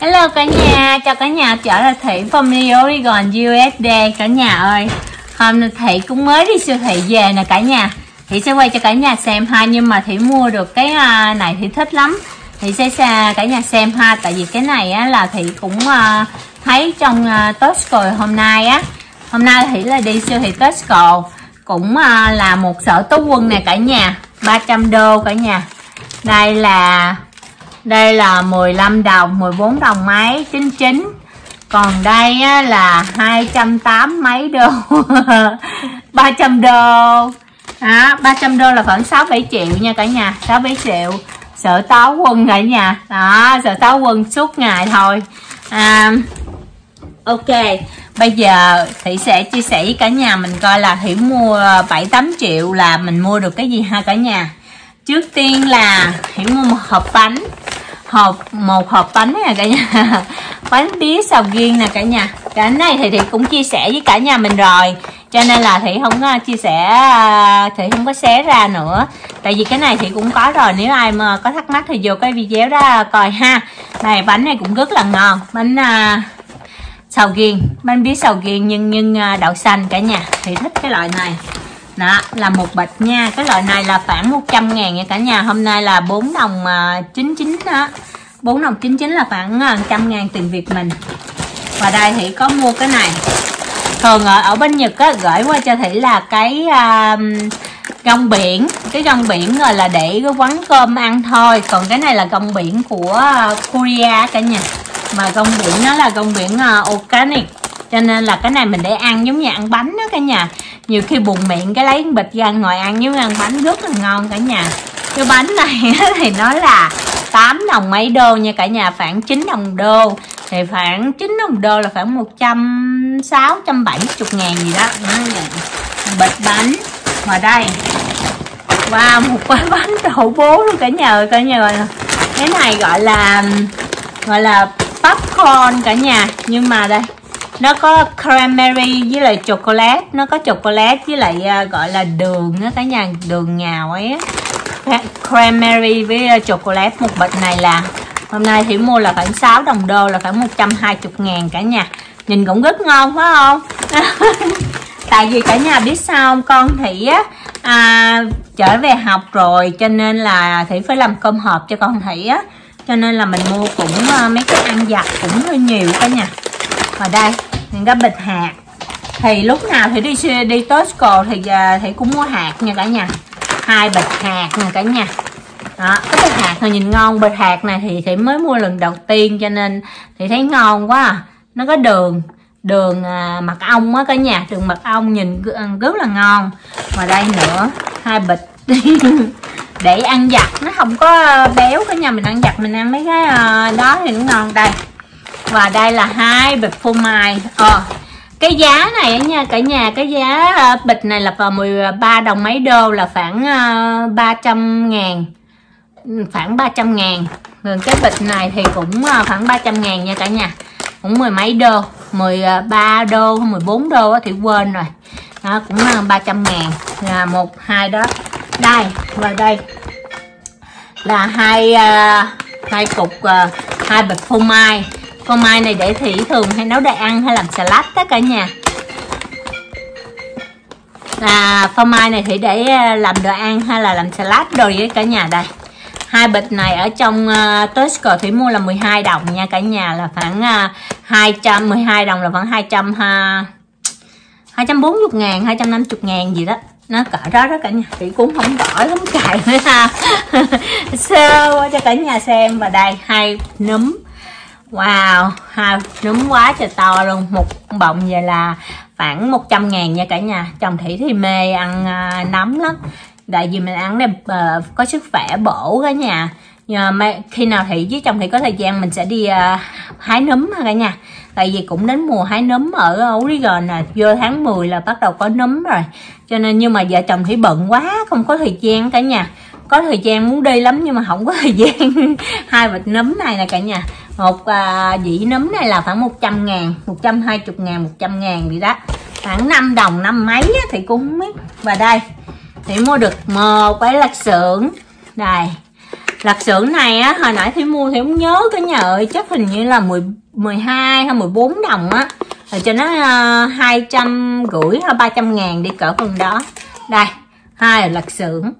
Hello cả nhà, chào cả nhà trở lại Thị Family Oregon USD cả nhà ơi. Hôm nay Thị cũng mới đi siêu thị về nè cả nhà. Thị sẽ quay cho cả nhà xem ha, nhưng mà Thị mua được cái này Thị thích lắm. Thị sẽ cả nhà xem ha, tại vì cái này á, là Thị cũng thấy trong Tesco hôm nay á. Hôm nay Thị là đi siêu thị Tesco, cũng là một sở tú quân nè cả nhà, 300 đô cả nhà. Đây là 15 đồng, 14 đồng mấy 99. Còn đây á, là 280 mấy đô. 300 đô. 300 đô là khoảng 6-7 triệu nha cả nhà, 6-7 triệu. Sở táo quân cả nhà. Đó, sở táo quân suốt ngày thôi. Ok, bây giờ Thị sẽ chia sẻ với cả nhà mình coi là Thị mua 7-8 triệu là mình mua được cái gì ha cả nhà. Trước tiên là Thị mua một hộp bánh. Một hộp bánh nè cả nhà. Bánh bía sầu riêng nè cả nhà. Cái này thì Thị cũng chia sẻ với cả nhà mình rồi, cho nên là Thị không chia sẻ, Thị không có xé ra nữa. Tại vì cái này Thị cũng có rồi, nếu ai mà có thắc mắc thì vô cái video đó coi ha. Này, bánh này cũng rất là ngon. Bánh sầu riêng, bánh bía sầu riêng nhưng đậu xanh cả nhà. Thị thích cái loại này. Đó là một bịch nha. Cái loại này là khoảng 100 ngàn nha cả nhà. Hôm nay là 4 đồng 99 đó. 4 đồng 99 là khoảng 100 ngàn tiền Việt mình. Và đây Thị có mua cái này. Thường ở bên Nhật á, gửi qua cho Thị là cái rong biển. Cái rong biển rồi là để cái quán cơm ăn thôi. Còn cái này là rong biển của Korea cả nhà. Mà rong biển nó là rong biển organic, cho nên là cái này mình để ăn giống như ăn bánh đó cả nhà. Nhiều khi buồn miệng cái lấy bịch ra ngồi ăn giống như ăn bánh, rất là ngon cả nhà. Cái bánh này thì nó là 8 đồng mấy đô nha cả nhà, khoảng 9 đồng đô. Thì khoảng 9 đồng đô là khoảng 160-170 ngàn gì đó. Bịch bánh. Và đây, wow, một cái bánh đậu bố luôn cả nhà ơi, cả nhà ơi. Cái này gọi là popcorn cả nhà. Nhưng mà đây nó có cranberry với lại chocolate. Nó có chocolate với lại gọi là đường đó cả nhà, đường ngào ấy. Cranberry với chocolate. Một bịch này là hôm nay Thị mua là khoảng 6 đồng đô, là khoảng 120 ngàn cả nhà. Nhìn cũng rất ngon phải không? Tại vì cả nhà biết sao không? Con Thị á trở về học rồi, cho nên là Thị phải làm cơm hộp cho con Thị á. Cho nên là mình mua cũng mấy cái ăn vặt cũng hơi nhiều cả nhà. Và đây, những cái bịch hạt. Thì lúc nào Thị đi Tesco thì Thị cũng mua hạt nha cả nhà. 2 bịch hạt nha cả nhà. Đó, cái bịch hạt này nhìn ngon. Bịch hạt này thì Thị mới mua lần đầu tiên, cho nên Thị thấy ngon quá à. Nó có đường mật ong á cả nhà, đường mật ong nhìn rất là ngon. Và đây nữa, 2 bịch để ăn vặt, nó không có béo cả nhà. Mình ăn vặt mình ăn mấy cái đó thì nó ngon. Đây, và đây là 2 bịch phô mai. Cái giá này nha cả nhà, cái giá bịch này là vào 13 đồng mấy đô, là khoảng 300 ngàn. Khoảng 300 ngàn. Rồi cái bịch này thì cũng khoảng 300 ngàn nha cả nhà. Cũng 10 mấy đô, 13 đô, 14 đô thì quên rồi. Đó, cũng 300 ngàn. Là 1, 2 đó. Đây, và đây là hai cục 2 bịch phô mai. Phô mai này để Thị thường hay nấu để ăn hay làm salad đó cả nhà. Phô mai này Thị để làm đồ ăn hay là làm salad đồ với cả nhà. Đây, 2 bịch này ở trong Tesco Thị mua là 12 đồng nha cả nhà, là khoảng 12 đồng là khoảng 240 ngàn, 250 ngàn gì đó. Nó cỡ đó đó cả nhà. Thị cũng không rõ lắm cài nữa ha. Sơ cho cả nhà xem. Và đây 2 núm. Wow, 2 núm quá trời to luôn. Một bọng vậy là khoảng 100 ngàn nha cả nhà. Chồng Thị thì mê ăn nấm lắm, tại vì mình ăn để có sức khỏe bổ cả nhà. Khi nào Thị với chồng Thị có thời gian mình sẽ đi hái nấm ha cả nhà. Tại vì cũng đến mùa hái nấm ở Oregon nè, vô tháng 10 là bắt đầu có nấm rồi. Cho nên nhưng mà vợ chồng Thị bận quá, không có thời gian cả nhà. Có thời gian muốn đi lắm nhưng mà không có thời gian. 2 bịch nấm này nè cả nhà. Một dĩ nấm này là khoảng 100 ngàn, 120 ngàn, 100 ngàn gì đó. Khoảng 5 đồng, 5 mấy thì cũng không biết. Và đây Thị mua được một cái lạp xưởng. Đây, Lật xưởng này á, hồi nãy Thủy mua thì không nhớ cả nhà ơi, chắc hình như là 12 hay 14 đồng á, rồi cho nó 250 hay 300 ngàn đi cỡ phần đó. Đây, hai là lật xưởng.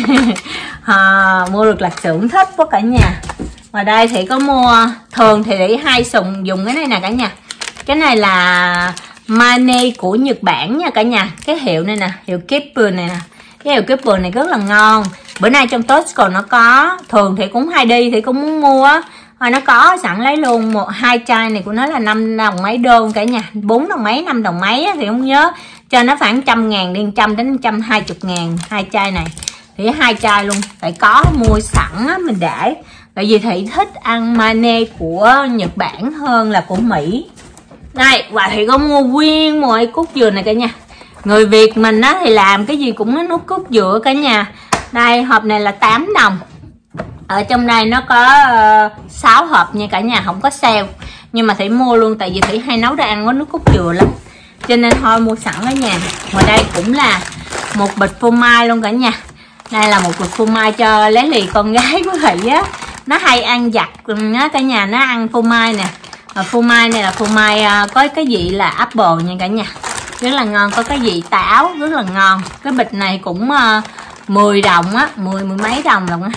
Mua được lật xưởng thích quá cả nhà. Và đây thì có mua, thường thì để hay dùng cái này nè cả nhà. Cái này là Mane của Nhật Bản nha cả nhà. Cái hiệu này nè, hiệu Keeper này nè. Cái hiệu Keeper này rất là ngon. Bữa nay trong Tesco nó có, thường thì cũng hay đi thì cũng muốn mua á. Nó có sẵn lấy luôn, 2 chai này của nó là 5 đồng mấy đô cả nhà, 4 đồng mấy, 5 đồng mấy thì không nhớ. Cho nó khoảng 100 ngàn, đi 100 đến 120 ngàn 2 chai này. Thì 2 chai luôn, phải có mua sẵn á, mình để. Tại vì Thị thích ăn Mane của Nhật Bản hơn là của Mỹ. Đây, và Thị có mua nguyên mọi cốt dừa này cả nhà. Người Việt mình á thì làm cái gì cũng có nút cốt dừa cả nhà. Đây, hộp này là 8 đồng. Ở trong đây nó có 6 hộp nha cả nhà, không có sale. Nhưng mà Thị mua luôn, tại vì Thị hay nấu đồ ăn có nước cốt dừa lắm, cho nên thôi mua sẵn ở nhà. Ngoài đây cũng là một bịch phô mai luôn cả nhà. Đây là một bịch phô mai cho Lé Lì, con gái của Thị á. Nó hay ăn vặt á cả nhà, nó ăn phô mai nè. Phô mai này là phô mai có cái vị là apple nha cả nhà, rất là ngon, có cái vị táo rất là ngon. Cái bịch này cũng 10 đồng á, mười mấy đồng là khoảng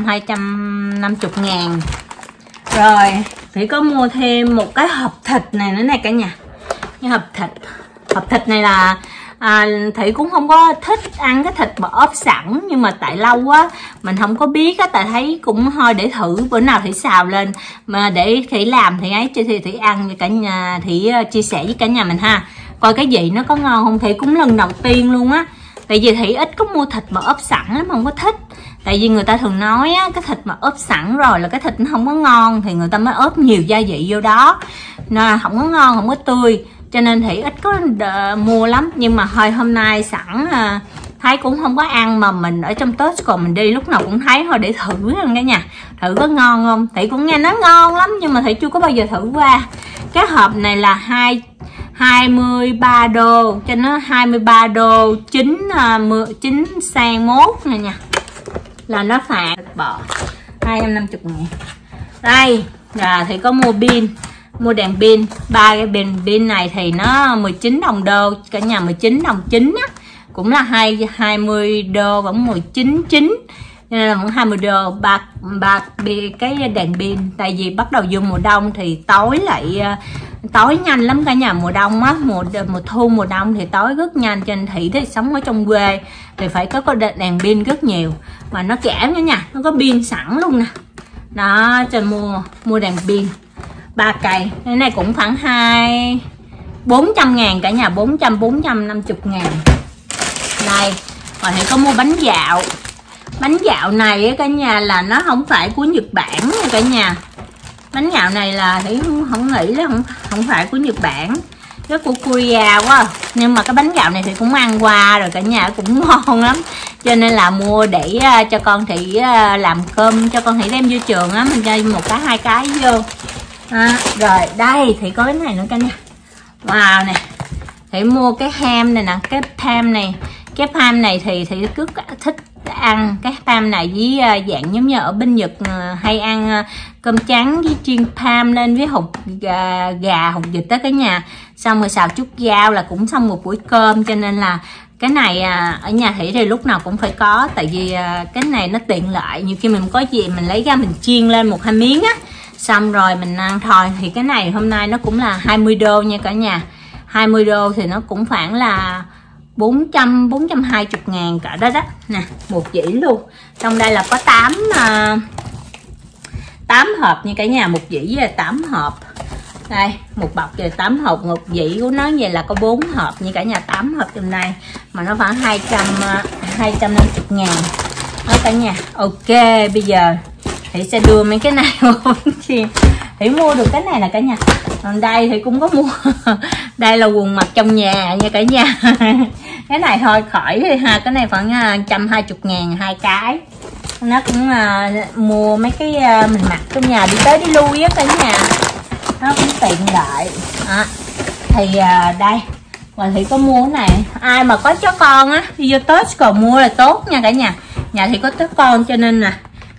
250 ngàn. Rồi Thủy có mua thêm một cái hộp thịt này nữa này cả nhà. Cái hộp thịt này là Thủy cũng không có thích ăn cái thịt mà ốp sẵn, nhưng mà tại lâu quá mình không có biết á, tại thấy cũng thôi để thử, bữa nào Thủy xào lên mà để Thủy làm thì ấy cho Thủy ăn cho cả nhà, Thủy chia sẻ với cả nhà mình ha, coi cái gì nó có ngon không. Thủy cũng lần đầu tiên luôn á, tại vì Thủy ít có mua thịt mà ốp sẵn á, mà không có thích. Tại vì người ta thường nói á, cái thịt mà ốp sẵn rồi là cái thịt nó không có ngon, thì người ta mới ốp nhiều gia vị vô đó, nên không có ngon, không có tươi, cho nên Thủy ít có mua lắm. Nhưng mà thôi hôm nay sẵn thấy cũng không có ăn, mà mình ở trong Tesco mình đi lúc nào cũng thấy, thôi để thử cả nhà, thử có ngon không. Thủy cũng nghe nó ngon lắm nhưng mà Thủy chưa có bao giờ thử qua. Cái hộp này là 23 đô, cho nó 23 đô 9 sang mốt này nha, là nó phạt bò 250 ngàn. Đây là thì có mua pin, mua đèn pin, 3 cái đèn pin này thì nó 19 đồng đô cả nhà, 19 đồng 9 á, cũng là 20 đô vẫn 19.9, nên là vẫn 20 đô ba cái đèn pin. Tại vì bắt đầu vô mùa đông thì tối lại tối nhanh lắm cả nhà. Mùa đông á, mùa thu mùa đông thì tối rất nhanh, cho nên Thị thì sống ở trong quê thì phải có đèn pin rất nhiều, mà nó kẽm nữa nha, nó có pin sẵn luôn nè đó, cho mua đèn pin 3 cây. Cái này cũng khoảng 400 ngàn cả nhà, 450 ngàn. Đây, và thì có mua bánh dạo. Bánh dạo này á cả nhà là nó không phải của Nhật Bản nha cả nhà. Bánh dạo này là thì không nghĩ là không phải của Nhật Bản, cái của Korea quá. Nhưng mà cái bánh dạo này thì cũng ăn qua rồi cả nhà, cũng ngon lắm, cho nên là mua để cho con Thị làm cơm cho con Thị đem vô trường á, mình cho một cái 2 cái vô. Rồi đây thì có cái này nữa cả nhà. Wow nè, Thị mua cái ham này nè, cái ham này. Cái ham này thì cứ thích ăn cái ham này với dạng giống như ở bên Nhật hay ăn cơm trắng với chiên ham lên với hột gà hột vịt đó cả nhà, xong rồi xào chút rau là cũng xong một buổi cơm. Cho nên là cái này ở nhà Thị thì lúc nào cũng phải có, tại vì cái này nó tiện lợi, nhiều khi mình có gì mình lấy ra mình chiên lên 1-2 miếng á, xong rồi mình ăn thôi. Thì cái này hôm nay nó cũng là 20 đô nha cả nhà, 20 đô thì nó cũng khoảng là 420 ngàn cả đó đó nè, một dĩ luôn. Trong đây là có 8 hộp nha cả nhà, một dĩ là 8 hộp. Đây, một bọc về 8 hộp, một dĩ của nó vậy là có 4 hộp nha cả nhà, 8 hộp trong đây mà nó khoảng 250 ngàn đó cả nhà. Ok, bây giờ Thị sẽ đưa mấy cái này vô chiên. Thị mua được cái này nè cả nhà. Còn đây thì cũng có mua đây là quần mặc trong nhà nha cả nhà. Cái này thôi khỏi đi ha, cái này khoảng 120 ngàn 2 cái. Nó cũng mua mấy cái mình mặc trong nhà đi tới đi lui á cả nhà, nó cũng tiện lợi đó. Thì đây và Thị có mua cái này, ai mà có chó con á đi vô Tesco mua là tốt nha cả nhà. Nhà Thị có chó con cho nên là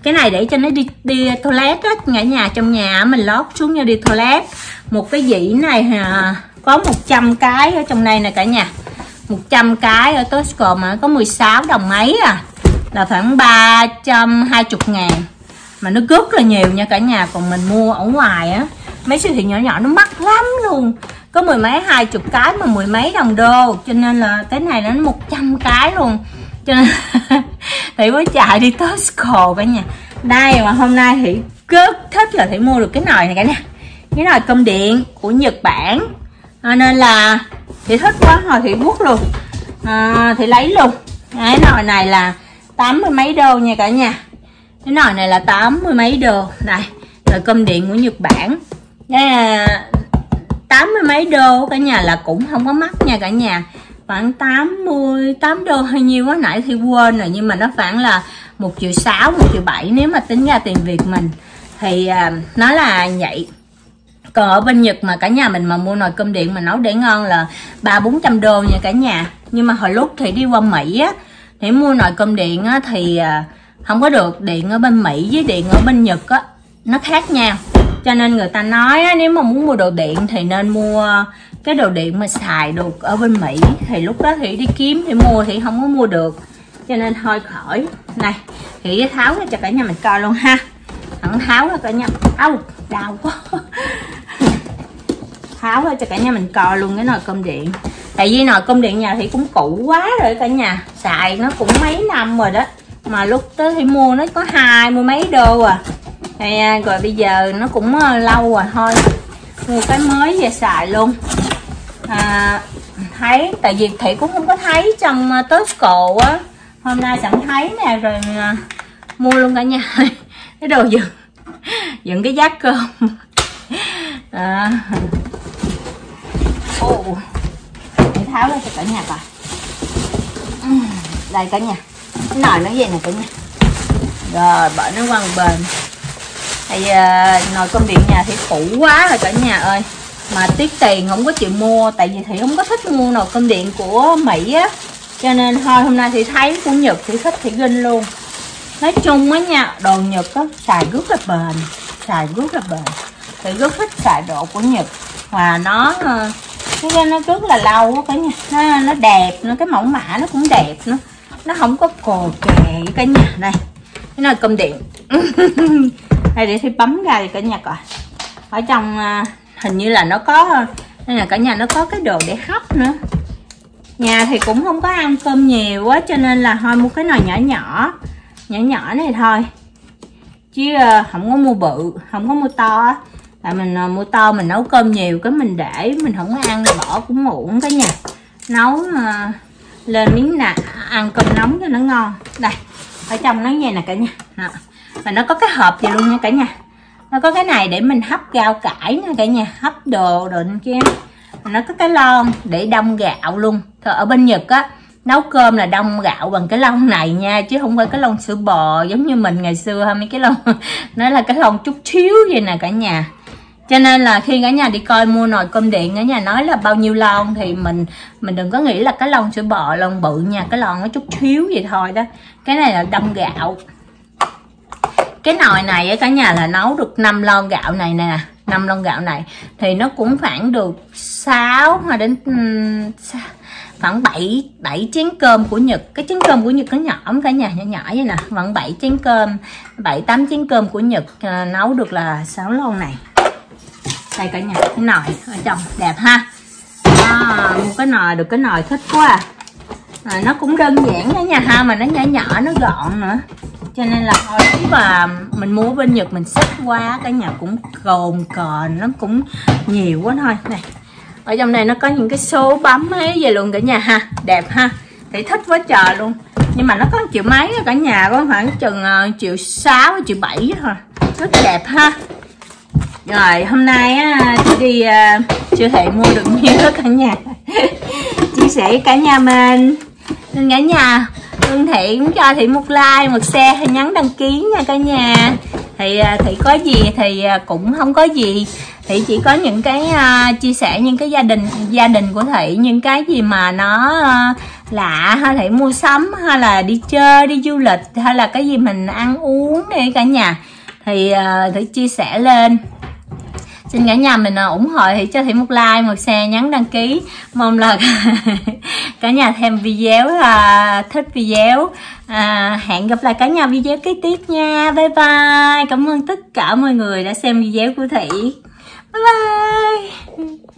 Cái này để cho nó đi toilet á cả nhà, trong nhà mình lót xuống như đi toilet. Một cái dĩ này có 100 cái ở trong đây nè cả nhà, 100 cái ở Tesco mà có 16 đồng mấy à, là khoảng 320.000, mà nó rất là nhiều nha cả nhà. Còn mình mua ở ngoài á, mấy siêu thị nhỏ nhỏ nó mắc lắm luôn, có 10 mấy 20 cái mà 10 mấy đồng đô, cho nên là cái này nó 100 cái luôn, cho nên thì mới chạy đi Tesco cả nhà. Đây mà hôm nay thì rất thích là thì mua được cái nồi này cả nhà, cái nồi cơm điện của Nhật Bản, nên là thì thích quá rồi thì bút luôn, thì lấy luôn. Cái nồi này là 80 mấy đô nha cả nhà, cái nồi này là 80 mấy đô. Đây nồi cơm điện của Nhật Bản, đây là 80 mấy đô cả nhà, là cũng không có mắc nha cả nhà, khoảng 88 đô hay nhiêu quá nãy thì quên rồi, nhưng mà nó khoảng là 1,6 triệu, 1,7 triệu nếu mà tính ra tiền Việt mình thì nó là vậy. Còn ở bên Nhật mà cả nhà mình mà mua nồi cơm điện mà nấu để ngon là 300-400 đô nha cả nhà. Nhưng mà hồi lúc thì đi qua Mỹ á, thì mua nồi cơm điện á, thì không có được. Điện ở bên Mỹ với điện ở bên Nhật á, nó khác nhau. Cho nên người ta nói á, nếu mà muốn mua đồ điện thì nên mua cái đồ điện mà xài được ở bên Mỹ. Thì lúc đó thì đi kiếm thì mua thì không có mua được, cho nên thôi khỏi. Này thì tháo ra cho cả nhà mình coi luôn ha. Thẳng tháo ra cả nhà. Âu đau quá. Tháo ra cho cả nhà mình coi luôn cái nồi cơm điện. Tại vì nồi cơm điện nhà thì cũng cũ quá rồi cả nhà, xài nó cũng mấy năm rồi đó, mà lúc tới thì mua nó có 20 mấy đô à. Thì rồi bây giờ nó cũng lâu rồi, thôi mua cái mới về xài luôn. Thấy tại vì Thị cũng không có thấy trong Tesco á, hôm nay sẵn thấy nè rồi mua luôn cả nhà. Cái đồ dựng cái giác cơm. Để tháo ra cho cả nhà coi. Đây cả nhà, cái nồi nó vậy nè cả nhà. Rồi bỏ nó qua một bên. Tại nồi cơm điện nhà thì cũ quá rồi cả nhà ơi, mà tiếc tiền không có chịu mua. Tại vì thì không có thích mua nồi cơm điện của Mỹ á, cho nên thôi hôm nay thì thấy của Nhật thì thích thì ginh luôn. Nói chung á nha, đồ Nhật á xài rất là bền, xài rất là bền. Thì rất thích xài đồ của Nhật, và nó rất là lâu á cả nhà. Nó đẹp, cái mẫu mã nó cũng đẹp, nó không có cồ kè cả nhà. Đây cái nồi cơm điện. Đây để thì bấm ra thì cả nhà coi. Ở trong hình như là nó có, đây là cả nhà, nó có cái đồ để hấp nữa. Nhà thì cũng không có ăn cơm nhiều quá, cho nên là thôi mua cái nồi nhỏ này thôi, chứ không có mua bự, không có mua to á. Tại mình mua to mình nấu cơm nhiều cái mình để mình không có ăn, bỏ cũng uổng cả nhà. Nấu lên miếng nè, ăn cơm nóng cho nó ngon. Đây ở trong nó vậy nè cả nhà. Đó. Và nó có cái hộp vậy luôn nha cả nhà. Nó có cái này để mình hấp rau cải nè cả nhà, hấp đồ kia. Nó có cái lon để đông gạo luôn. Ở bên Nhật á, nấu cơm là đông gạo bằng cái lon này nha, chứ không phải cái lon sữa bò giống như mình ngày xưa ha. Mấy cái lon nó là cái lon chút xíu vậy nè cả nhà. Cho nên là khi cả nhà đi coi mua nồi cơm điện, cả nhà nói là bao nhiêu lon thì mình đừng có nghĩ là cái lon sữa bò lon bự nha, cái lon nó chút xíu vậy thôi đó. Cái này là đông gạo. Cái nồi này á cả nhà là nấu được 5 lon gạo này nè, 5 lon gạo này thì nó cũng khoảng được 6 hoặc đến khoảng 7 chén cơm của Nhật. Cái chén cơm của Nhật nó nhỏ cả nhà, nhỏ vậy nè, khoảng 7 chén cơm, 7-8 chén cơm của Nhật nấu được là 6 lon này. Đây cả nhà, cái nồi ở trong đẹp ha. Mua cái nồi được cái nồi thích quá. Nó cũng đơn giản đó nha ha, mà nó nhỏ nó gọn nữa. Cho nên là thôi mà mình mua bên Nhật mình xếp quá, cả nhà cũng cồn cồn, nó cũng nhiều quá thôi. Này ở trong này nó có những cái số bấm ấy về luôn cả nhà ha, đẹp ha, thì thích quá trời luôn. Nhưng mà nó có 1 triệu mấy cả nhà, có khoảng chừng 1,6 triệu, 1,7 triệu thôi, rất đẹp ha. Rồi hôm nay á, chị đi siêu thị mua được nhiều đó cả nhà. Chia sẻ với cả nhà mình, nên cả nhà Hương Thị cũng cho Thị một like, một share hay nhấn đăng ký nha cả nhà. Thì Thị có gì thì cũng không có gì, Thị chỉ có những cái chia sẻ những cái gia đình của Thị, những cái gì mà nó lạ, hay Thị mua sắm, hay là đi chơi, đi du lịch, hay là cái gì mình ăn uống đi cả nhà thì Thị chia sẻ lên. Xin cả nhà mình ủng hộ Thị cho Thị một like, một share, nhấn đăng ký. Mong là cả nhà thêm video, thích video. Hẹn gặp lại cả nhà video kế tiếp nha. Bye bye. Cảm ơn tất cả mọi người đã xem video của Thị. Bye bye.